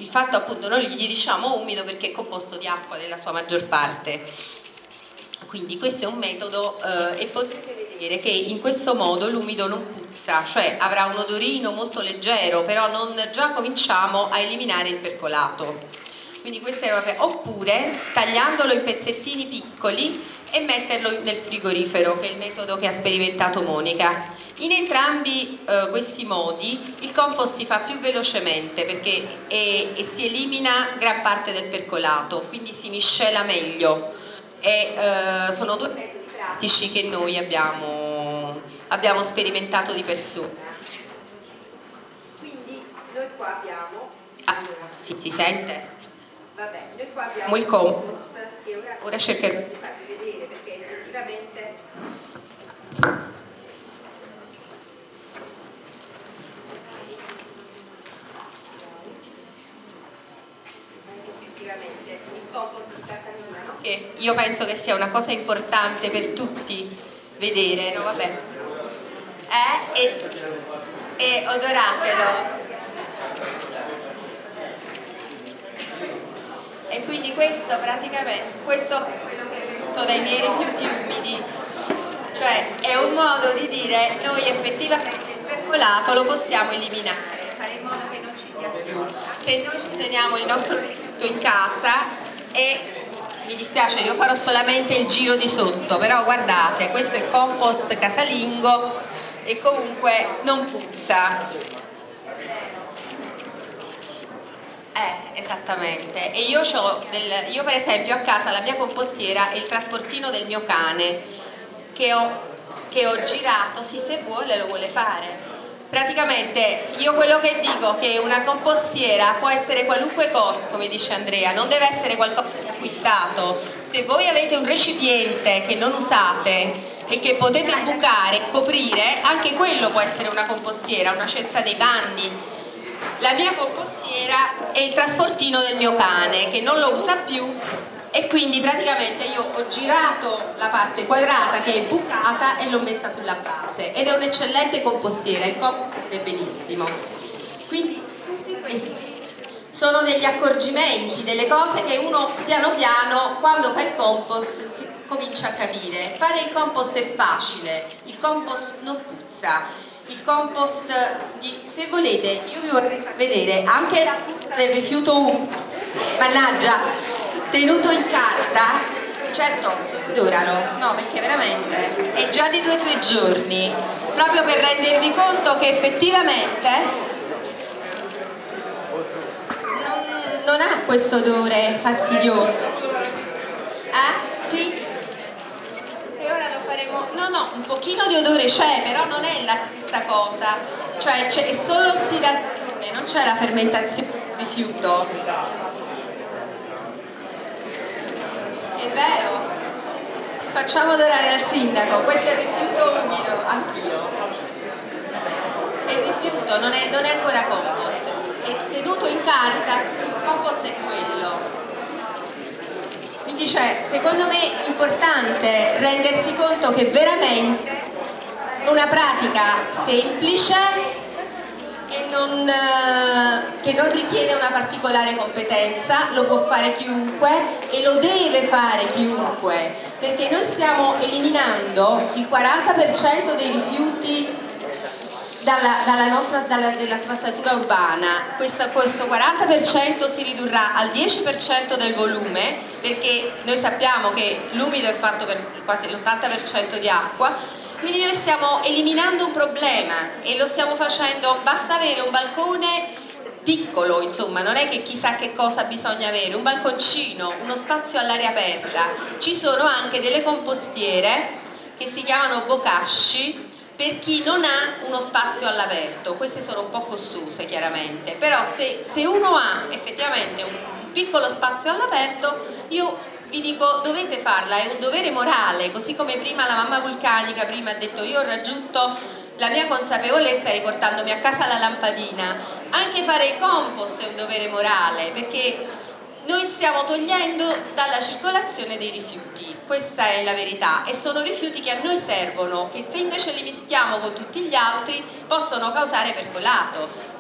il fatto appunto noi gli diciamo umido perché è composto di acqua nella sua maggior parte. Quindi questo è un metodo e potrete vedere che in questo modo l'umido non puzza, cioè avrà un odorino molto leggero, però già cominciamo a eliminare il percolato. Quindi questo era oppure tagliandolo in pezzettini piccoli e metterlo nel frigorifero, che è il metodo che ha sperimentato Monica. In entrambi questi modi il compost si fa più velocemente perché si elimina gran parte del percolato, quindi si miscela meglio. Sono due metodi pratici che noi abbiamo sperimentato di persona. Quindi noi qua abbiamo sì, ti sente? Vabbè, noi qua abbiamo il compost che ora cercherò di farvi vedere perché effettivamente il compost di casa mia, no? Che io penso che sia una cosa importante per tutti vedere, no? Vabbè. E odoratelo. E quindi questo praticamente, questo è quello che è venuto dai miei rifiuti umidi, cioè è un modo di dire noi effettivamente il percolato lo possiamo eliminare, fare in modo che non ci sia più. Se noi ci teniamo il nostro rifiuto in casa e mi dispiace, io farò solamente il giro di sotto, però guardate, questo è compost casalingo e comunque non puzza. Esattamente. E io per esempio a casa la mia compostiera è il trasportino del mio cane che ho girato, sì, se vuole lo vuole fare. Praticamente io quello che dico è che una compostiera può essere qualunque cosa, come dice Andrea, non deve essere qualcosa di acquistato. Se voi avete un recipiente che non usate e che potete bucare, coprire, anche quello può essere una compostiera, una cesta dei panni. La mia compostiera è il trasportino del mio cane che non lo usa più e quindi praticamente io ho girato la parte quadrata che è bucata e l'ho messa sulla base ed è un'eccellente compostiera, il compost è benissimo. Quindi tutti questi sono degli accorgimenti, delle cose che uno piano piano quando fa il compost comincia a capire. Fare il compost è facile, il compost non puzza. Il compost, se volete, io vi vorrei far vedere anche la puzza del rifiuto mannaggia, tenuto in carta, certo durano, no perché veramente è già di 2 o 3 giorni, proprio per rendervi conto che effettivamente non ha questo odore fastidioso. Sì? E ora lo faremo, no, un pochino di odore c'è, però non è la stessa cosa, cioè è solo ossidazione, non c'è la fermentazione del rifiuto. È vero? Facciamo odorare al sindaco, questo è il rifiuto umido, anch'io. E il rifiuto non è ancora compost, è tenuto in carta, il compost è quello. Quindi secondo me è importante rendersi conto che veramente una pratica semplice che non richiede una particolare competenza, lo può fare chiunque e lo deve fare chiunque, perché noi stiamo eliminando il 40% dei rifiuti della spazzatura urbana. Questo 40% si ridurrà al 10% del volume, perché noi sappiamo che l'umido è fatto per quasi l'80% di acqua, quindi noi stiamo eliminando un problema e lo stiamo facendo, basta avere un balcone piccolo, insomma, non è che chissà che cosa bisogna avere, un balconcino, uno spazio all'aria aperta. Ci sono anche delle compostiere che si chiamano bokashi per chi non ha uno spazio all'aperto. Queste sono un po' costose chiaramente, però se uno ha effettivamente un piccolo spazio all'aperto, io vi dico dovete farla, è un dovere morale, così come prima la mamma vulcanica prima ha detto io ho raggiunto la mia consapevolezza riportandomi a casa la lampadina. Anche fare il compost è un dovere morale, perché noi stiamo togliendo dalla circolazione dei rifiuti, questa è la verità, e sono rifiuti che a noi servono, che se invece li mischiamo con tutti gli altri possono causare percolato.